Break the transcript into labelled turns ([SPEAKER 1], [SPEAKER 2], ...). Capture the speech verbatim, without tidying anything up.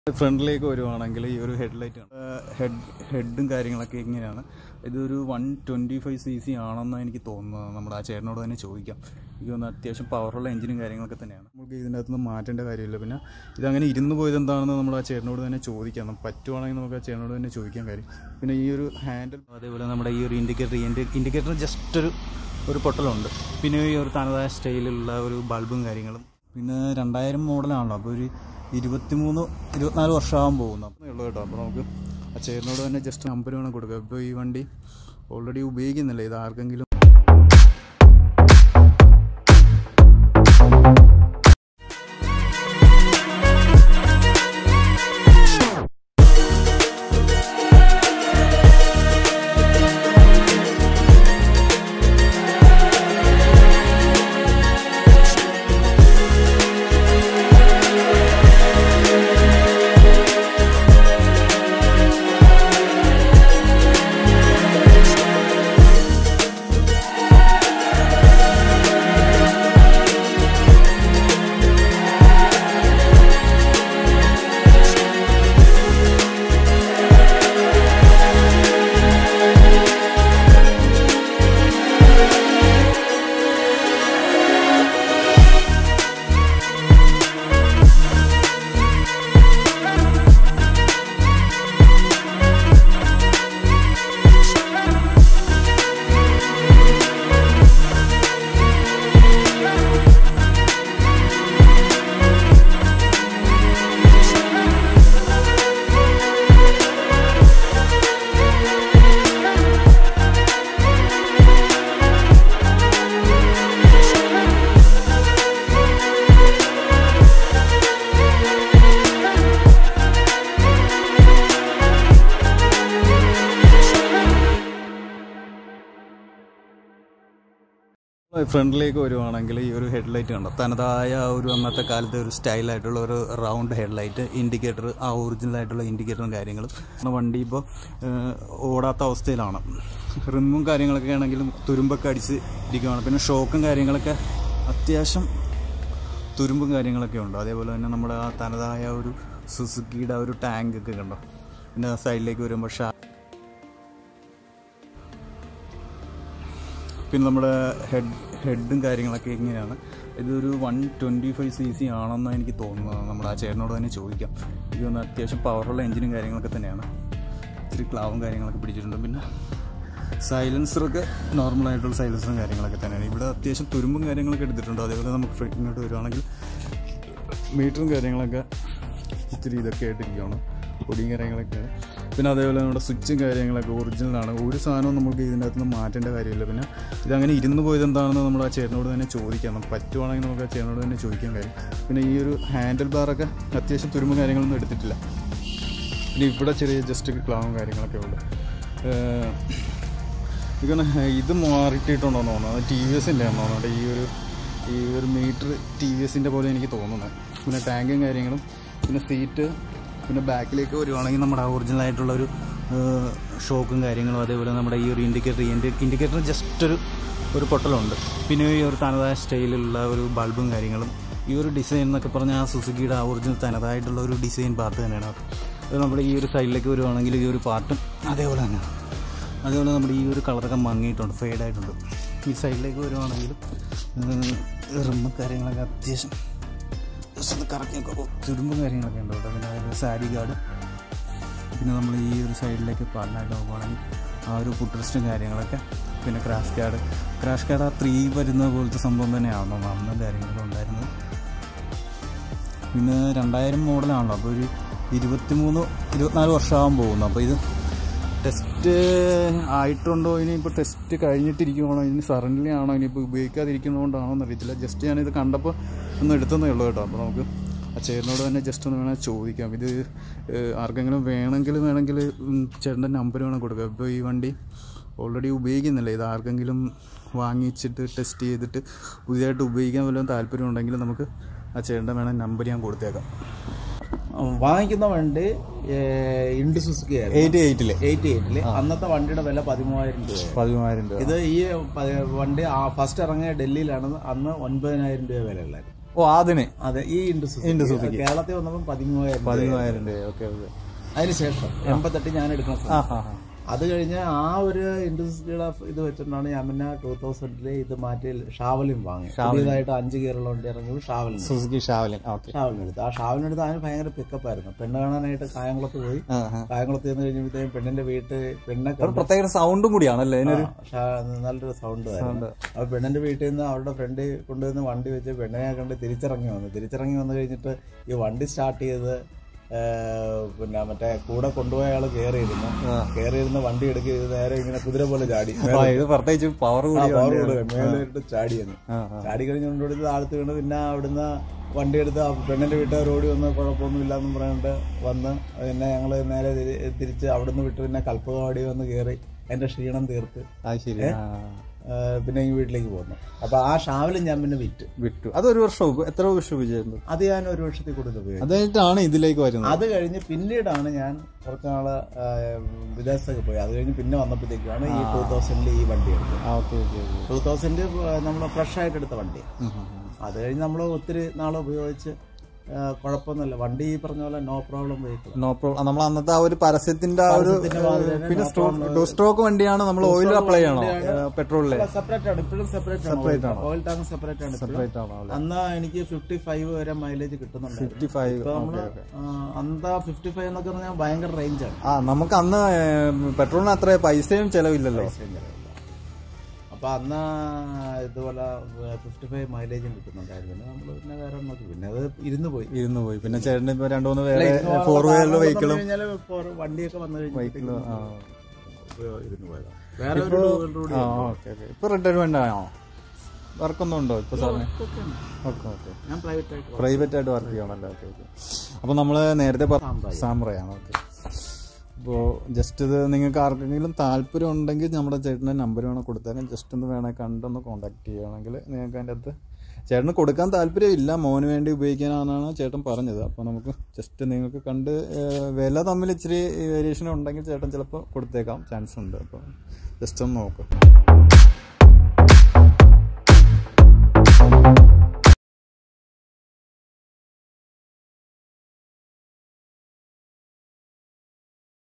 [SPEAKER 1] ഫ്രണ്ടിലേക്ക് വരുവാണെങ്കിൽ ഈ ഒരു ഹെഡ്ലൈറ്റ് ഹെഡ് ഹെഡും കാര്യങ്ങളൊക്കെ ഇങ്ങനെയാണ്. ഇതൊരു one twenty five C C ആണെന്നാണ് എനിക്ക് തോന്നുന്നത്. നമ്മുടെ ആ ചേട്ടനോട് തന്നെ ചോദിക്കാം. എനിക്ക് തോന്നുന്നു അത്യാവശ്യം പവറുള്ള എഞ്ചിനും കാര്യങ്ങളൊക്കെ തന്നെയാണ്. നമുക്ക് ഇതിൻ്റെ അകത്തുനിന്ന് മാറ്റേണ്ട കാര്യമില്ല. പിന്നെ ഇതങ്ങനെ ഇരുന്ന് പോയത് എന്താണെന്ന് നമ്മൾ ആ ചേട്ടനോട് തന്നെ ചോദിക്കാം. പറ്റുവാണെങ്കിൽ നമുക്ക് ആ ചേട്ടനോട് തന്നെ ചോദിക്കാൻ കാര്യം. പിന്നെ ഈ ഒരു ഹാൻഡിൽ, അതേപോലെ നമ്മുടെ ഈ ഒരു ഇൻഡിക്കേറ്റർ ഇൻഡിക്കേറ്റർ ജസ്റ്റ് ഒരു ഒരു പൊട്ടലുണ്ട്. പിന്നെ ഈ ഒരു തനതായ സ്റ്റൈലിലുള്ള ഒരു ബൾബും കാര്യങ്ങളും. പിന്നെ രണ്ടായിരം മോഡലാണല്ലോ, അപ്പോൾ ഒരു ഇരുപത്തിമൂന്ന് ഇരുപത്തിനാല് വർഷമാകാൻ പോകുന്നു ഉള്ളൂ കേട്ടോ. അപ്പോൾ നമുക്ക് ആ ചേട്ടനോട് തന്നെ ജസ്റ്റ് നമ്പർ വേണം കൊടുക്കുക. ഇപ്പോൾ ഈ വണ്ടി ഓൾറെഡി ഉപയോഗിക്കുന്നില്ല. ഇത് ആർക്കെങ്കിലും ഫ്രണ്ടിലേക്ക് വരുവാണെങ്കിൽ ഈ ഒരു ഹെഡ്ലൈറ്റ് കണ്ടോ, തനതായ ഒരു അന്നത്തെ കാലത്തെ ഒരു സ്റ്റൈലായിട്ടുള്ള ഒരു റൗണ്ട് ഹെഡ്ലൈറ്റ്, ഇൻഡിക്കേറ്റർ, ആ ഒറിജിനലായിട്ടുള്ള ഇൻഡിക്കേറ്ററും കാര്യങ്ങളും. വണ്ടി ഇപ്പോൾ ഓടാത്ത അവസ്ഥയിലാണ്. റിമ്മും കാര്യങ്ങളൊക്കെ ആണെങ്കിലും തുരുമ്പൊക്കെ അടിച്ച് ഇരിക്കുകയാണ്. പിന്നെ ഷോക്കും കാര്യങ്ങളൊക്കെ അത്യാവശ്യം തുരുമ്പും കാര്യങ്ങളൊക്കെ ഉണ്ട്. അതേപോലെ തന്നെ നമ്മുടെ ആ തനതായ ഒരു സുസുക്കിയുടെ ഒരു ടാങ്കൊക്കെ കണ്ടോ. പിന്നെ സൈഡിലേക്ക് വരുമ്പോൾ ഷാ പിന്നെ നമ്മുടെ ഹെഡ് ഹെഡും കാര്യങ്ങളൊക്കെ ഇങ്ങനെയാണ്. ഇതൊരു one twenty five C C ആണെന്നാണ് എനിക്ക് തോന്നുന്നത്. നമ്മൾ ആ ചേട്ടനോട് തന്നെ ചോദിക്കാം. എനിക്ക് തോന്നുന്നു അത്യാവശ്യം പവറുള്ള എഞ്ചിനും കാര്യങ്ങളൊക്കെ തന്നെയാണ്. ഇത്തിരി ക്ലാവും കാര്യങ്ങളൊക്കെ പിടിച്ചിട്ടുണ്ട്. പിന്നെ സൈലൻസറൊക്കെ നോർമലായിട്ടുള്ള സൈലൻസറും കാര്യങ്ങളൊക്കെ തന്നെയാണ്. ഇവിടെ അത്യാവശ്യം തുരുമ്പും കാര്യങ്ങളൊക്കെ എടുത്തിട്ടുണ്ട്. അതേപോലെ നമുക്ക് ഇങ്ങോട്ട് വരുവാണെങ്കിൽ മീറ്ററും കാര്യങ്ങളൊക്കെ ഇത്തിരി ഇതൊക്കെ ആയിട്ടിരിക്കുകയാണ്, പൊടിയും കാര്യങ്ങളൊക്കെ. പിന്നെ അതേപോലെ നമ്മുടെ സ്വിച്ചും കാര്യങ്ങളൊക്കെ ഒറിജിനലാണ്. ഒരു സാധനവും നമുക്ക് ഇതിൻ്റെ അകത്ത് നിന്ന് മാറ്റേണ്ട കാര്യമില്ല. പിന്നെ ഇതങ്ങനെ ഇരുന്ന് പോയത് എന്താണെന്ന് നമ്മൾ ആ ചേട്ടനോട് തന്നെ ചോദിക്കാം. പറ്റുവാണെങ്കിൽ നമുക്ക് ആ ചേട്ടനോട് തന്നെ ചോദിക്കാൻ കാര്യം. പിന്നെ ഈ ഒരു ഹാൻഡിൽ ബാറൊക്കെ അത്യാവശ്യം തുരുമ്പും കാര്യങ്ങളൊന്നും എടുത്തിട്ടില്ല. പിന്നെ ഇവിടെ ചെറിയ ജസ്റ്റ് ക്ലാവും കാര്യങ്ങളൊക്കെ ഉണ്ട്. ഇങ്ങനെ ഇത് മാറിയിട്ടുണ്ടോയെന്ന് തോന്നുന്നത് അത് ടി വി എസിൻ്റെ ആണെന്ന് തോന്നുന്നുണ്ട്. ഈ ഒരു ഈ ഒരു മീറ്റർ ടി വി എസിൻ്റെ പോലെ എനിക്ക് തോന്നുന്നത്. പിന്നെ ടാങ്കും കാര്യങ്ങളും, പിന്നെ സീറ്റ്, പിന്നെ ബാക്കിലേക്ക് വരുവാണെങ്കിൽ നമ്മുടെ ഒറിജിനലായിട്ടുള്ളൊരു ഷോക്കും കാര്യങ്ങളും. അതേപോലെ നമ്മുടെ ഈ ഒരു ഇൻഡിക്കേറ്റർ ഇൻഡിക്കേറ്റർ ജസ്റ്റ് ഒരു ഒരു പൊട്ടലുണ്ട്. പിന്നെ ഈ ഒരു തനതായ സ്റ്റൈലിലുള്ള ഒരു ബൾബും കാര്യങ്ങളും. ഈ ഒരു ഡിസൈൻ എന്നൊക്കെ പറഞ്ഞാൽ ആ സുസുക്കിയുടെ ആ ഒറിജിനൽ തനതായിട്ടുള്ള ഒരു ഡിസൈൻ പാർട്ട് തന്നെയാണ്. അത് നമ്മുടെ ഈ ഒരു സൈഡിലേക്ക് വരുവാണെങ്കിൽ ഈ ഒരു പാർട്ടും അതേപോലെ തന്നെയാണ്. അതേപോലെ നമ്മുടെ ഈ ഒരു കളറൊക്കെ മങ്ങിയിട്ടുണ്ട്, ഫെയ്ഡായിട്ടുണ്ട്. ഈ സൈഡിലേക്ക് വരുവാണെങ്കിലും റിമ്മ കാര്യങ്ങളൊക്കെ അത്യാവശ്യം ജസ്റ്റ് കറക്കിയൊക്കെ തുരുമ്പും കാര്യങ്ങളൊക്കെ ഉണ്ട് കേട്ടോ. പിന്നെ അതേപോലെ സാരി ഗാർഡ്. പിന്നെ നമ്മൾ ഈ ഒരു സൈഡിലേക്ക് പാർട്ടിനായിട്ട് നോക്കുകയാണെങ്കിൽ ആ ഒരു ഫുട്രസ്റ്റും കാര്യങ്ങളൊക്കെ. പിന്നെ ക്രാഷ് ഗാർഡ് ക്രാഷ് ഗാർഡ് ആ ത്രീ വരുന്ന പോലത്തെ സംഭവം തന്നെയാണോ അന്നും കാര്യങ്ങളൊക്കെ ഉണ്ടായിരുന്നത്. പിന്നെ രണ്ടായിരം മോഡലാണല്ലോ, അപ്പോൾ ഒരു ഇരുപത്തിമൂന്ന് ഇരുപത്തിനാല് വർഷമാകാൻ പോകുന്നു. അപ്പോൾ ഇത് ടെസ്റ്റ് ആയിട്ടുണ്ടോ, ഇനിയിപ്പോൾ ടെസ്റ്റ് കഴിഞ്ഞിട്ടിരിക്കുവാണോ, ഇനി സറൻലി ആണോ, ഇനിയിപ്പോൾ ഉപയോഗിക്കാതിരിക്കുന്നതുകൊണ്ടാണോ എന്നറിയത്തില്ല. ജസ്റ്റ് ഞാനിത് കണ്ടപ്പോൾ ഒന്ന് എടുത്തതേ ഉള്ളൂ കേട്ടോ. അപ്പോൾ നമുക്ക് ആ ചേട്ടനോട് തന്നെ ജസ്റ്റ് ഒന്ന് വേണമെങ്കിൽ ചോദിക്കാം. ഇത് ആർക്കെങ്കിലും വേണമെങ്കിൽ വേണമെങ്കിൽ ചേട്ടൻ്റെ നമ്പർ വേണം കൊടുക്കുക. ഇപ്പോൾ ഈ വണ്ടി ഓൾറെഡി ഉപയോഗിക്കുന്നില്ല. ഇത് ആർക്കെങ്കിലും വാങ്ങിച്ചിട്ട് ടെസ്റ്റ് ചെയ്തിട്ട് പുതിയതായിട്ട് ഉപയോഗിക്കാൻ വല്ലതും താല്പര്യം ഉണ്ടെങ്കിൽ നമുക്ക് ആ ചേട്ടൻ്റെ വേണം നമ്പർ ഞാൻ കൊടുത്തേക്കാം.
[SPEAKER 2] വാങ്ങിക്കുന്ന വണ്ടി ഇൻഡു സുസുക്കി
[SPEAKER 1] എയ്റ്റി എയ്റ്റില്
[SPEAKER 2] എയ്റ്റി എയ്റ്റില് അന്നത്തെ വണ്ടിയുടെ വില പതിമൂവായിരം രൂപ
[SPEAKER 1] പതിമൂവായിരം രൂപ
[SPEAKER 2] ഇത് ഈ വണ്ടി ഫസ്റ്റ് ഇറങ്ങിയ ഡൽഹിയിലാണ്. അന്ന് ഒൻപതിനായിരം രൂപ വില ഉള്ളത്.
[SPEAKER 1] ഓ അതിന്
[SPEAKER 2] അതെ ഈ ഇൻഡു സുസുക്കി കേരളത്തിൽ വന്നപ്പോൾ പതിമൂവായിരം
[SPEAKER 1] പതിമൂവായിരം രൂപ. Okay okay.
[SPEAKER 2] അതിനുശേഷം എൺപത്തെട്ട് ഞാൻ എടുക്കണം. അത് കഴിഞ്ഞ് ആ ഒരു ഇൻഡസ്ട്രിയുടെ ഇത് വെച്ചിട്ടാണ് ഞാൻ പിന്നെ ടൂ തൗസൻഡില് ഇത് മാറ്റി ഷാവലിൻ വാങ്ങി. പുതിയതായിട്ട് അഞ്ച് ഗിയറുള്ള വണ്ടി ഇറങ്ങിയത് ഷാവലിൻ,
[SPEAKER 1] സുസുക്കി ഷാവലിൻ.
[SPEAKER 2] ഷാവലിൻ എടുത്ത് ആ ഷാവലിൻ എടുത്ത് അതിന് ഭയങ്കര പിക്കപ്പ് ആയിരുന്നു. പെണ്ണ് കാണാനായിട്ട് കായംകുളത്ത് പോയി. കായംകുളത്ത് ചെന്ന് കഴിഞ്ഞപ്പോഴത്തേക്കും പെണ്ണിന്റെ വീട്ടിൽ പെണ്ണെ
[SPEAKER 1] പ്രത്യേക സൗണ്ടും കൂടിയാണല്ലേ,
[SPEAKER 2] നല്ലൊരു സൗണ്ട് ആയിരുന്നു. അപ്പൊ പെണ്ണിന്റെ വീട്ടിൽ നിന്ന് അവരുടെ ഫ്രണ്ട് കൊണ്ടുവന്ന് വണ്ടി വെച്ച് പെണ്ണിനെ കണ്ട് തിരിച്ചിറങ്ങി വന്നു. തിരിച്ചിറങ്ങി വന്നു കഴിഞ്ഞിട്ട് ഈ വണ്ടി സ്റ്റാർട്ട് ചെയ്ത് പിന്നെ മറ്റേ കൂടെ കൊണ്ടുപോയ ആള് കയറിയിരുന്നു. കയറിയിരുന്ന് വണ്ടി എടുക്കുക നേരെ ഇങ്ങനെ കുതിര പോലെ ചാടി,
[SPEAKER 1] പ്രത്യേകിച്ച് പവർ
[SPEAKER 2] മേലോട്ട് ചാടിയെന്ന്. ചാടി കഴിഞ്ഞുകൊണ്ട് താഴത്ത് വീണ്. പിന്നെ അവിടുന്ന് വണ്ടി എടുത്ത് പെണ്ണിന്റെ വീട്ടുകാർ ഓടി വന്ന് കുഴപ്പമൊന്നും ഇല്ലാന്നും പറഞ്ഞിട്ട് വന്ന് പിന്നെ ഞങ്ങള് നേരെ തിരിച്ച് അവിടുന്ന് വിട്ട് പിന്നെ കൽപ്പകവാടി വന്ന് കയറി എന്റെ ക്ഷീണം തീർത്ത് പിന്നെ ഈ വീട്ടിലേക്ക് പോകുന്നു. അപ്പൊ ആ ഷാവലും ഞാൻ പിന്നെ വിറ്റ്
[SPEAKER 1] വിട്ടു. അതൊരു വർഷം എത്ര വർഷം ഉപയോഗിച്ചു?
[SPEAKER 2] അത് ഞാൻ ഒരു വർഷത്തിൽ കൂടുതൽ ഉപയോഗിച്ചു.
[SPEAKER 1] അതായിട്ടാണ് ഇതിലേക്ക് വരുന്നത്.
[SPEAKER 2] അത് കഴിഞ്ഞ് പിന്നീടാണ് ഞാൻ കുറച്ച് നാള് വിദേശത്തൊക്കെ പോയി. അത് കഴിഞ്ഞ് പിന്നെ വന്നപ്പോഴത്തേക്കാണ് ഈ ടൂ തൗസൻഡിൽ ഈ വണ്ടി എടുത്തത്. ടൂ തൗസൻഡ് നമ്മൾ ഫ്രഷ് ആയിട്ട് എടുത്ത വണ്ടി. അത് കഴിഞ്ഞ് നമ്മൾ ഒത്തിരി നാൾ ഉപയോഗിച്ച് കുഴപ്പമൊന്നുമില്ല. വണ്ടി ഈ പറഞ്ഞ പോലെ no problem vehicle.
[SPEAKER 1] No problem. നമ്മൾ അന്നത്തെ ആ ഒരു പരസ്യത്തിന്റെ ആ ഒരു പിന്നെ ടു സ്ട്രോക്ക് വണ്ടിയാണ്. നമ്മൾ ഓയിൽ അപ്ലൈ ചെയ്യണോ പെട്രോളില്?
[SPEAKER 2] സെപ്പറേറ്റ് ആണ് ഇപ്പോഴും. സെപ്പറേറ്റ് സെപ്പറേറ്റ് ആണ്. ഓയിൽ ടാങ്ക് സെപ്പറേറ്റ് ആണ്. സെപ്പറേറ്റ് ആണ്. അന്ന് എനിക്ക് ഫിഫ്റ്റി ഫൈവ് വരെ മൈലേജ് കിട്ടുന്നുണ്ട്. ഫിഫ്റ്റി ഫൈവ് അന്ന് ഫിഫ്റ്റി ഫൈവ് എന്നൊക്കെ പറഞ്ഞാൽ ഭയങ്കര റേഞ്ചാണ്.
[SPEAKER 1] ആ നമുക്ക് അന്ന് പെട്രോളിന് അത്ര പൈസയും ചെലവില്ലല്ലോ.
[SPEAKER 2] അപ്പൊ അന്ന് ഇതുപോലെ ഫിഫ്റ്റി ഫൈവ് മൈലേജും കിട്ടുന്നുണ്ടായിരുന്നു. നമ്മൾ പിന്നെ വേറെ നോക്കി പിന്നെ അത് ഇരുന്ന് പോയി
[SPEAKER 1] ഇരുന്ന് പോയി പിന്നെ ചേട്ടന് ഇപ്പൊ രണ്ടു മൂന്ന് വേറെ ഫോർ വീലർ വെഹിക്കിളും
[SPEAKER 2] വണ്ടിയൊക്കെ വന്നു കഴിഞ്ഞു ഇരുന്ന് പോയതാണ്. വേറെ
[SPEAKER 1] ഇപ്പൊ റിട്ടയർമെന്റ് ആണോ? വർക്കൊന്നും ഉണ്ടോ ഇപ്പൊ സാറിന്? Okay okay.
[SPEAKER 2] ഞാൻ പ്രൈവറ്റ് ആയിട്ട്
[SPEAKER 1] പ്രൈവറ്റ് ആയിട്ട് വർക്ക് ചെയ്യണല്ലോ. Okay okay. അപ്പൊ നമ്മള് നേരത്തെ സാമ്പ്രയാണ്. ഓക്കെ. അപ്പോൾ ജസ്റ്റ് ഇത് നിങ്ങൾക്ക് ആർക്കെങ്കിലും താല്പര്യം ഉണ്ടെങ്കിൽ നമ്മുടെ ചേട്ടൻ്റെ നമ്പർ വേണം കൊടുത്തേക്കാം. ജസ്റ്റ് ഒന്ന് വേണേൽ കണ്ടൊന്ന് കോൺടാക്ട് ചെയ്യുകയാണെങ്കിൽ നിങ്ങൾക്ക് അതിൻ്റെ അകത്ത് ചേട്ടന് കൊടുക്കാൻ താല്പര്യമില്ല, മോന് വേണ്ടി ഉപയോഗിക്കാനാണ് ചേട്ടൻ പറഞ്ഞത്. അപ്പോൾ നമുക്ക് ജസ്റ്റ് നിങ്ങൾക്ക് കണ്ട് വില തമ്മിൽ ഇച്ചിരി വേരിയേഷൻ ഉണ്ടെങ്കിൽ ചേട്ടൻ ചിലപ്പോൾ കൊടുത്തേക്കാം, ചാൻസ് ഉണ്ട്. അപ്പോൾ ജസ്റ്റ് ഒന്ന് നോക്കുക.